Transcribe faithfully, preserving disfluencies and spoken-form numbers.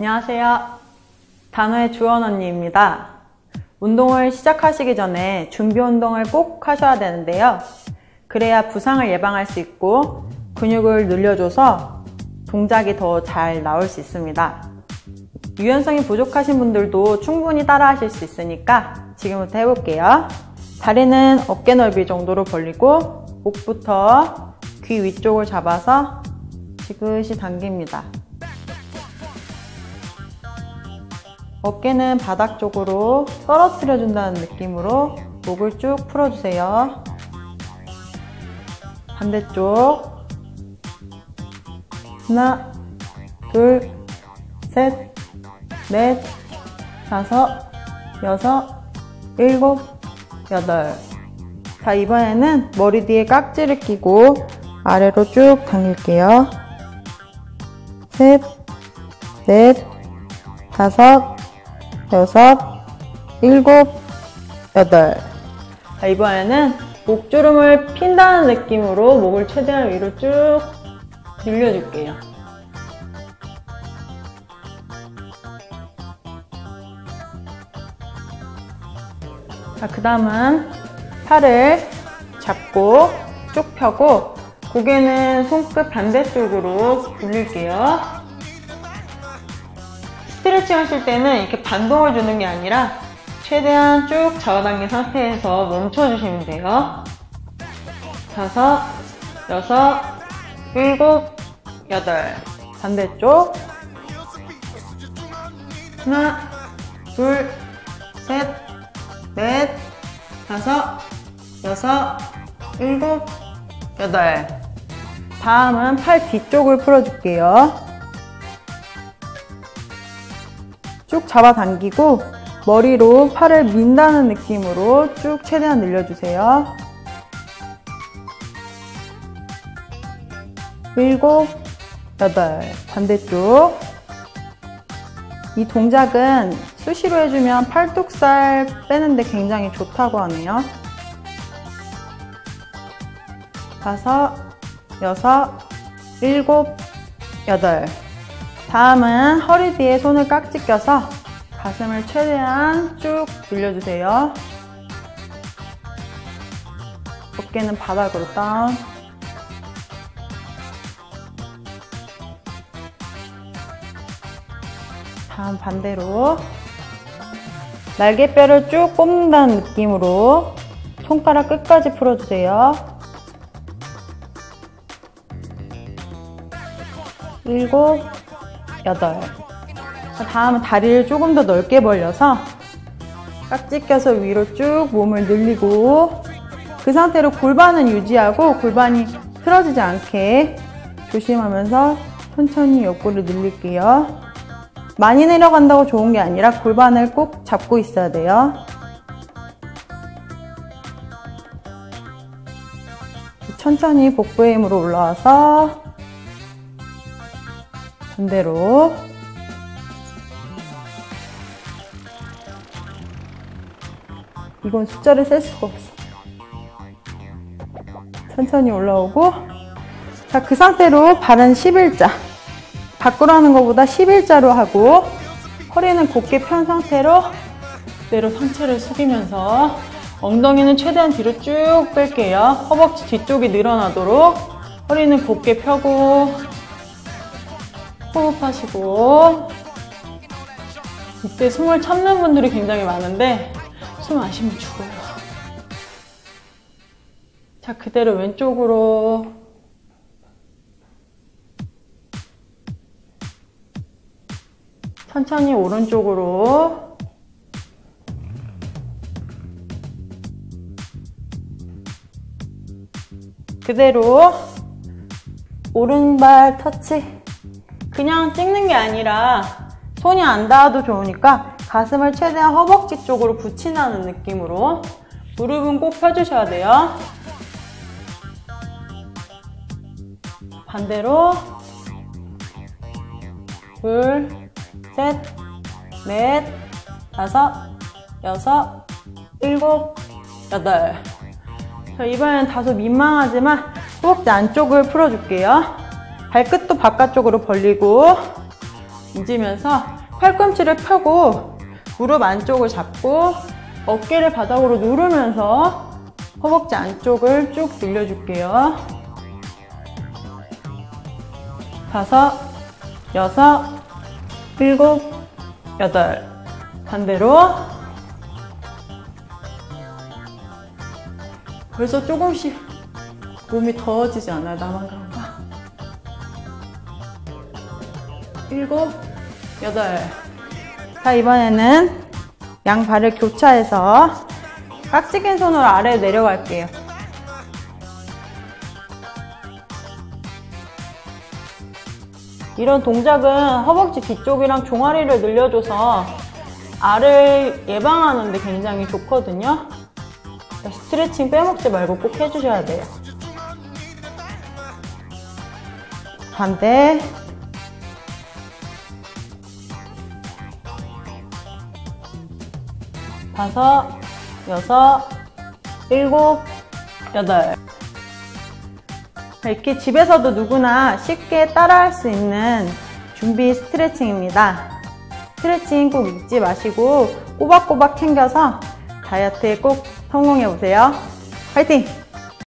안녕하세요. 단호의 주원 언니입니다. 운동을 시작하시기 전에 준비 운동을 꼭 하셔야 되는데요. 그래야 부상을 예방할 수 있고 근육을 늘려줘서 동작이 더 잘 나올 수 있습니다. 유연성이 부족하신 분들도 충분히 따라 하실 수 있으니까 지금부터 해볼게요. 다리는 어깨 넓이 정도로 벌리고 목부터 귀 위쪽을 잡아서 지그시 당깁니다. 어깨는 바닥 쪽으로 떨어뜨려 준다는 느낌으로 목을 쭉 풀어주세요. 반대쪽 하나, 둘, 셋, 넷, 다섯, 여섯, 일곱, 여덟. 자, 이번에는 머리 뒤에 깍지를 끼고 아래로 쭉 당길게요. 셋, 넷, 다섯, 여섯, 일곱, 여덟. 자, 이번에는 목주름을 핀다는 느낌으로 목을 최대한 위로 쭉 늘려줄게요. 자, 그 다음은 팔을 잡고 쭉 펴고 고개는 손끝 반대쪽으로 돌릴게요. 스트레칭 하실 때는 이렇게 반동을 주는 게 아니라 최대한 쭉 잡아당긴 상태에서 멈춰주시면 돼요. 다섯, 여섯, 일곱, 여덟. 반대쪽 하나, 둘, 셋, 넷, 다섯, 여섯, 일곱, 여덟. 다음은 팔 뒤쪽을 풀어줄게요. 쭉 잡아당기고 머리로 팔을 민다는 느낌으로 쭉 최대한 늘려주세요. 일곱, 여덟. 반대쪽. 이 동작은 수시로 해주면 팔뚝살 빼는데 굉장히 좋다고 하네요. 다섯, 여섯, 일곱, 여덟. 다음은 허리 뒤에 손을 깍지 껴서 가슴을 최대한 쭉 늘려주세요. 어깨는 바닥으로 다운. 다음 반대로 날개뼈를 쭉 뽑는다는 느낌으로 손가락 끝까지 풀어주세요. 일곱, 여덟. 다음은 다리를 조금 더 넓게 벌려서 깍지 껴서 위로 쭉 몸을 늘리고 그 상태로 골반은 유지하고 골반이 틀어지지 않게 조심하면서 천천히 옆구리를 늘릴게요. 많이 내려간다고 좋은 게 아니라 골반을 꼭 잡고 있어야 돼요. 천천히 복부의 힘으로 올라와서 반대로 이건 숫자를 셀 수가 없어. 천천히 올라오고 자, 그 상태로 발은 십일자. 밖으로 하는 것보다 십일자로 하고 허리는 곧게 편 상태로 그대로 상체를 숙이면서 엉덩이는 최대한 뒤로 쭉 뺄게요. 허벅지 뒤쪽이 늘어나도록 허리는 곧게 펴고 호흡하시고 이때 숨을 참는 분들이 굉장히 많은데 숨 안 쉬면 죽어요. 자, 그대로 왼쪽으로 천천히 오른쪽으로 그대로 오른발 터치. 그냥 찍는 게 아니라 손이 안 닿아도 좋으니까 가슴을 최대한 허벅지 쪽으로 붙인다는 느낌으로 무릎은 꼭 펴주셔야 돼요. 반대로 둘, 셋, 넷, 다섯, 여섯, 일곱, 여덟. 자, 이번에는 다소 민망하지만 허벅지 안쪽을 풀어줄게요. 발끝도 바깥쪽으로 벌리고 앉으면서 팔꿈치를 펴고 무릎 안쪽을 잡고 어깨를 바닥으로 누르면서 허벅지 안쪽을 쭉 늘려줄게요. 다섯, 여섯, 일곱, 여덟. 반대로. 벌써 조금씩 몸이 더워지지 않아요? 나만 그런가? 일곱, 여덟. 자, 이번에는 양발을 교차해서 깍지 낀 손으로 아래로 내려갈게요. 이런 동작은 허벅지 뒤쪽이랑 종아리를 늘려줘서 알을 예방하는 데 굉장히 좋거든요. 스트레칭 빼먹지 말고 꼭 해주셔야 돼요. 반대. 다섯, 여섯, 일곱, 여덟. 이렇게 집에서도 누구나 쉽게 따라할 수 있는 준비 스트레칭입니다. 스트레칭 꼭 잊지 마시고 꼬박꼬박 챙겨서 다이어트에 꼭 성공해보세요. 화이팅!